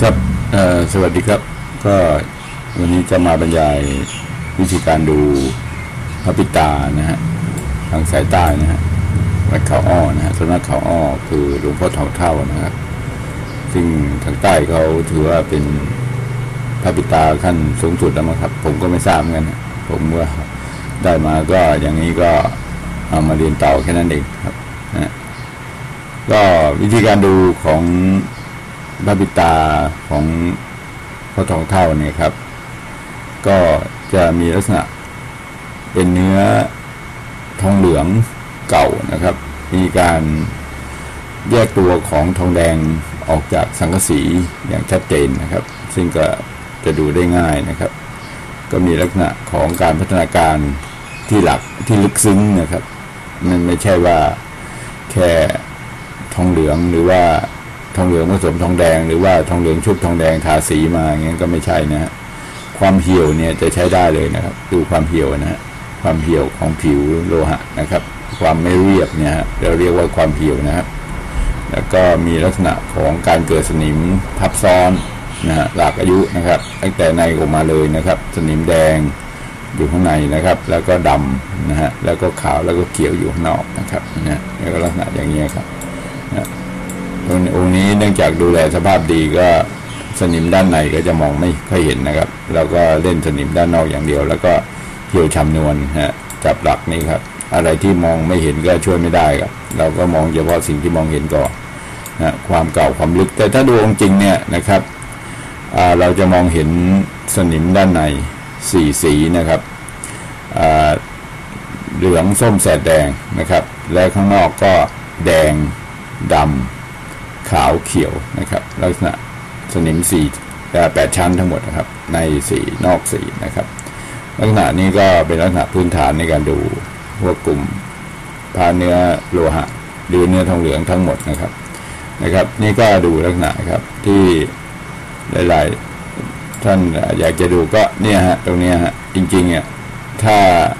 ครับสวัสดีครับก็วันนี้จะมาบรรยายวิธีการดูพระปิตานะฮะทางสายใต้นะฮะวัดเขาอ้อนะฮะสำนักเขาอ้อคือหลวงพ่อเฒ่าเท่านะครับซึ่งทางใต้เขาถือว่าเป็นพระปิตาขั้นสูงสุดแล้วมั้งครับผมก็ไม่ทราบเหมือนกันผมว่าได้มาก็อย่างนี้ก็เอามาเรียนต่อแค่นั้นเองครับนะก็วิธีการดูของพระปิตาของพ่อทองเท่าเนี่ยครับก็จะมีลักษณะเป็นเนื้อทองเหลืองเก่านะครับมีการแยกตัวของทองแดงออกจากสังกะสีอย่างชัดเจนนะครับซึ่งก็จะดูได้ง่ายนะครับก็มีลักษณะของการพัฒนาการที่หลักที่ลึกซึ้งนะครับมันไม่ใช่ว่าแค่ทองเหลืองหรือว่าทองเหลืองผสมทองแดงหรือว่าทองเหลืองชุบทองแดงทาสีมาอย่างนี้ก็ไม่ใช่นะฮะความเหี่ยวเนี่ยจะใช้ได้เลยนะครับดูความเหี่ยวนะฮะความเหี่ยวของผิวโลหะนะครับความไม่เรียบเนี่ยฮะเราเรียกว่าความเหี่ยวนะครับแล้วก็มีลักษณะของการเกิดสนิมทับซ้อนนะฮะหลากอายุนะครับตั้งแต่ในออกมาเลยนะครับสนิมแดงอยู่ข้างในนะครับแล้วก็ดำนะฮะแล้วก็ขาวแล้วก็เขียวอยู่ข้างนอกนะครับนะแล้วก็ลักษณะอย่างนี้ครับนะองค์นี้เนื่องจากดูแลสภาพดีก็สนิมด้านในก็จะมองไม่ค่อยเห็นนะครับแล้วก็เล่นสนิมด้านนอกอย่างเดียวแล้วก็เหี่ยวฉ่ำนวลฮะจับหลักนี่ครับอะไรที่มองไม่เห็นก็ช่วยไม่ได้ครับเราก็มองเฉพาะสิ่งที่มองเห็นก่อนนะความเก่าความลึกแต่ถ้าดูองค์จริงเนี่ยนะครับเราจะมองเห็นสนิมด้านใน4สีนะครับเหลืองส้มแสดแดงนะครับและข้างนอกก็แดงดำขาวเขียวนะครับลักษณะสนิม8ชั้นทั้งหมดนะครับใน4นอก4นะครับลักษณะนี้ก็เป็นลักษณะพื้นฐานในการดูพวกกลุ่มพาเนื้อโลหะดูเนื้อทองเหลืองทั้งหมดนะครับนี่ก็ดูลักษณะครับที่หลายๆท่านอยากจะดูก็เนี่ยฮะตรงนี้ฮะจริงๆเนี่ยถ้า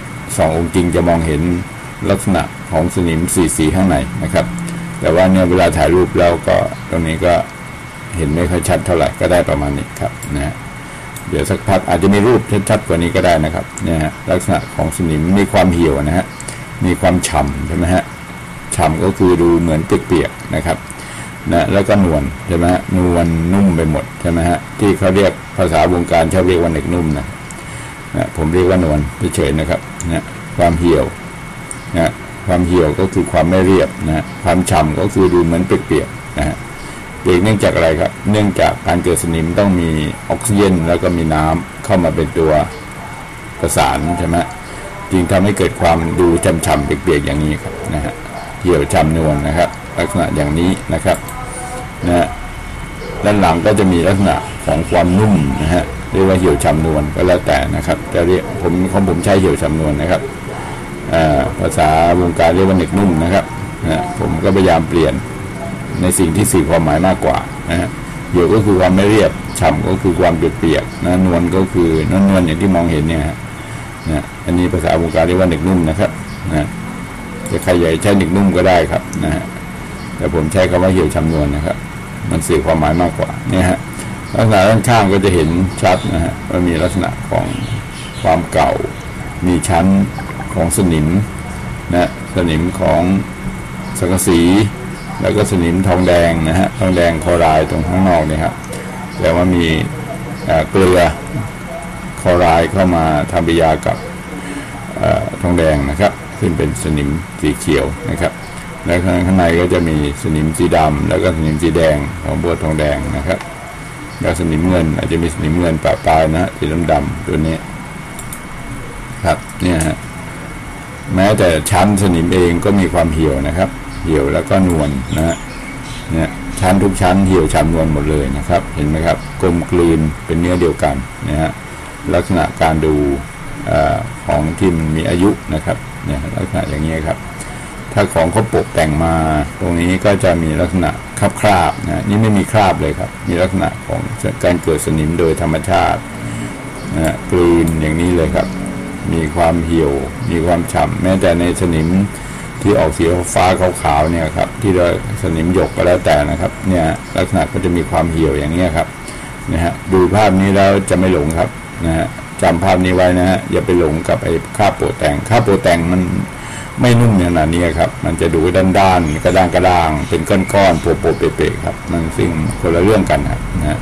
2องค์จริงจะมองเห็นลักษณะของสนิม4สีข้างในนะครับแต่ว่าเนี่ยเวลาถ่ายรูปแล้วก็ตรงนี้ก็เห็นไม่ค่อยชัดเท่าไหร่ก็ได้ประมาณนี้ครับนะฮะเดี๋ยวสักพักอาจจะมีรูปชัดๆกว่านี้ก็ได้นะครับเนี่ยฮะลักษณะของสนิมมีความเหี่ยวนะฮะมีความฉ่ำใช่ไหมฮะฉ่ำก็คือดูเหมือนเปียกๆนะครับนะแล้วก็นวลใช่ไหมฮะนวลนุ่มไปหมดใช่ไหมฮะที่เขาเรียกภาษาวงการชอบเรียกว่าเน็กนุ่มนะผมเรียกว่านวลเฉยๆนะครับนะความเหี่ยวนะความเหี่ยวก็คือความไม่เรียบนะความฉ่ำก็คือดูเหมือนเปียกๆนะฮะเปียกเนื่องจากอะไรครับเนื่องจากการเกิดสนิมต้องมีออกซิเจนแล้วก็มีน้ำเข้ามาเป็นตัวประสานใช่ไหมจึงทำให้เกิดความดูฉ่ำๆเปียกๆอย่างนี้ครับนะฮะเหี่ยวฉ่ำนวลนะครับลักษณะอย่างนี้นะครับนะด้านหลังก็จะมีลักษณะของความนุ่มนะฮะเรียกว่าเหี่ยวฉ่ำนวลก็แล้วแต่นะครับจะเรียกผมใช้เหี่ยวฉ่ำนวลนะครับภาษาวงการเรียกว่าเน็กนุ่มนะครับผมก็พยายามเปลี่ยนในสิ่งที่สื่อความหมายมากกว่านะฮะเหี่ยวก็คือความไม่เรียบฉ่ำก็คือความเปียกๆนะนวลก็คือนวลอย่างที่มองเห็นเนี่ยนะอันนี้ภาษาวงการเรียกว่าเน็กนุ่มนะครับนะจะใครอยากใช้เน็กนุ่มก็ได้ครับนะฮะแต่ผมใช้คำว่าเหี่ยวฉ่ำนวลนะครับมันสื่อความหมายมากกว่าเนี่ยฮะลักษณะด้านข้างก็จะเห็นชัดนะฮะว่ามีลักษณะของความเก่ามีชั้นของสนิมนะสนิมของสังกะสีแล้วก็สนิมทองแดงนะฮะทองแดงคลอไรด์ตรงข้างนอกเนี่ยครับแต่ว่ามีเกลือคลอไรด์เข้ามาทำปฏิกิริยากับทองแดงนะครับซึ่งเป็นสนิมสีเขียวนะครับแล้วข้างในก็จะมีสนิมสีดำแล้วก็สนิมสีแดงของบัวทองแดงนะครับแล้วสนิมเงินอาจจะมีสนิมเงินปะปลายนะสีดำๆตัวนี้ครับเนี่ยฮะแม้แต่ชั้นสนิมเองก็มีความเหี่ยวนะครับเหี่ยวแล้วก็นวลนะฮะเนี่ยชั้นทุกชั้นเหี่ยวฉ่ำนวลหมดเลยนะครับเห็นไหมครับกลมกลืนเป็นเนื้อเดียวกันนะฮะลักษณะการดูของที่มันมีอายุนะครับเนี่ยลักษณะอย่างนี้ครับถ้าของเขาโปะแต่งมาตรงนี้ก็จะมีลักษณะคราบนะนี่ไม่มีคราบเลยครับมีลักษณะของการเกิดสนิมโดยธรรมชาตินะกลืนอย่างนี้เลยครับมีความเหี่ยวมีความฉ่ำแม้แต่ในสนิมที่ออกสีฟ้าขาวๆเนี่ยครับที่เราสนิมหยกก็แล้วแต่นะครับเนี่ยลักษณะก็จะมีความเหี่ยวอย่างนี้ครับนะฮะดูภาพนี้แล้วจะไม่หลงครับนะฮะจำภาพนี้ไว้นะฮะอย่าไปหลงกับไอ้ข้าวโปะแตงข้าวโปะแตงมันไม่นุ่มขนาดนี้ครับมันจะดูด้านๆกระด้างเป็นก้อนๆโปะเปะๆครับมันซึ่งคนละเรื่องกันครับนะ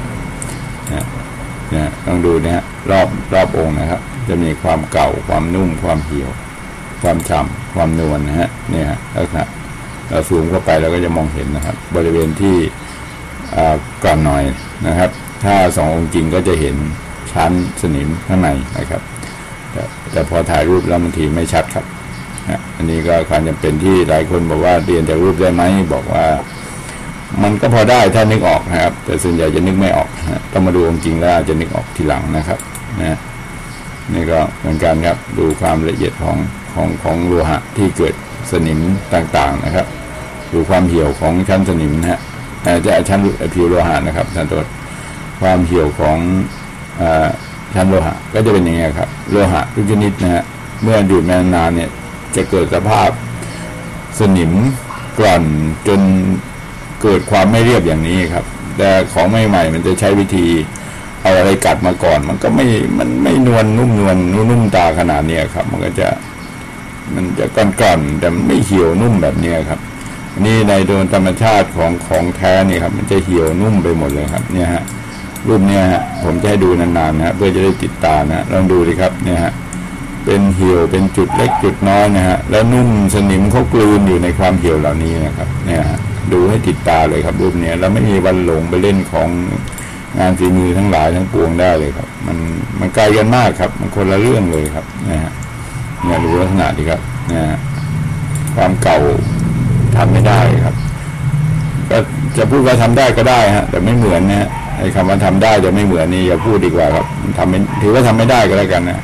ลองดูนะฮะรอบองค์นะครับจะมีความเก่าความนุ่มความเหี่ยวความฉ่ำความนวลนะฮะเนี่ยลักษณะเราซูมเข้าไปเราก็จะมองเห็นนะครับบริเวณที่กร่อนหน่อยนะครับถ้า2 องค์จริงก็จะเห็นชั้นสนิมข้างในนะครับแต่พอถ่ายรูปแล้วบางทีไม่ชัดครับอันนี้ก็ความจำเป็นที่หลายคนบอกว่าเรียนจากรูปได้ไหมบอกว่ามันก็พอได้ถ้านึกออกนะครับแต่ส่วนใหญ่จะนึกไม่ออกต้องมาดูองค์จริงแล้วจะนึกออกทีหลังนะครับนะนี่ก็เหมือนกันครับดูความละเอียดของโลหะที่เกิดสนิมต่างๆนะครับดูความเหี่ยวของชั้นสนิมนะฮะจะชั้นผิวโลหะนะครับท่านตัวความเหี่ยวของชั้นโลหะก็จะเป็นอย่างนี้ครับโลหะทุกชนิดนะฮะเมื่ออยู่นานๆเนี่ยจะเกิดสภาพสนิมกร่อนจนเกิดความไม่เรียบอย่างนี้ครับแต่ของใหม่ๆมันจะใช้วิธีเอาอะไรกัดมาก่อนมันก็มันไม่นวลนุ่มตาขนาดนี้ครับมันจะก่อนแต่มันไม่เหี่ยวนุ่มแบบนี้ครับนี่ในโดยธรรมชาติของแท้นี่ครับมันจะเหี่ยวนุ่มไปหมดเลยครับเนี่ยฮะรูปเนี่ยฮะผมจะให้ดูนานๆนะเพื่อจะได้ติดตานะลองดูดิครับเนี่ยฮะเป็นเหี่ยวเป็นจุดเล็กจุดน้อยนะฮะแล้วนุ่มสนิมเขากลืนอยู่ในความเหี่ยวเหล่านี้นะครับเนี่ยดูให้ติดตาเลยครับรูปนี้แล้วไม่มีวันหลงไปเล่นของงานฝีมือทั้งหลายทั้งปวงได้เลยครับมันไกลกันมากครับมันคนละเรื่องเลยครับนะฮะเนี่ยดูลักษณะดีครับนะฮะความเก่าทำไม่ได้ครับก็จะพูดว่าทำได้ก็ได้ฮะแต่ไม่เหมือนนะไอ้คำว่าทำได้จะไม่เหมือนนี่อย่าพูดดีกว่าครับถือว่าทำไม่ได้ก็แล้วกันนะ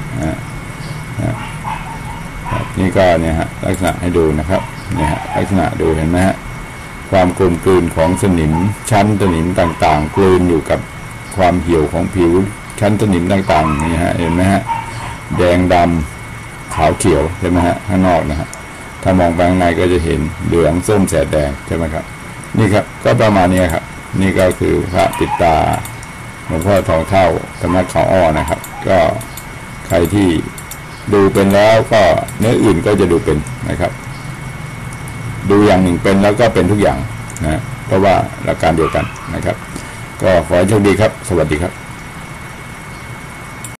นี่ก็เนี่ยฮะลักษณะให้ดูนะครับเนี่ยฮะลักษณะดูเห็นไหมฮะความกลมกลืนของสนิมชั้นสนิมต่างๆกลืนอยู่กับความเหี่ยวของผิวชั้นสนิมต่างๆนี่ฮะเห็นไหมฮะแดงดำขาวเขียวใช่ไหมฮะข้างนอกนะฮะถ้ามองไปข้างในก็จะเห็นเหลืองส้มแสดแดงใช่ไหมครับนี่ครับก็ประมาณนี้ครับนี่ก็คือพระปิดตาหลวงพ่อทองเท่าสำนักเขาอ้อนะครับก็ใครที่ดูเป็นแล้วก็เนื้ออื่นก็จะดูเป็นนะครับดูอย่างหนึ่งเป็นแล้วก็เป็นทุกอย่างนะเพราะว่าหลักการเดียวกันนะครับก็ขอให้โชคดีครับสวัสดีครับ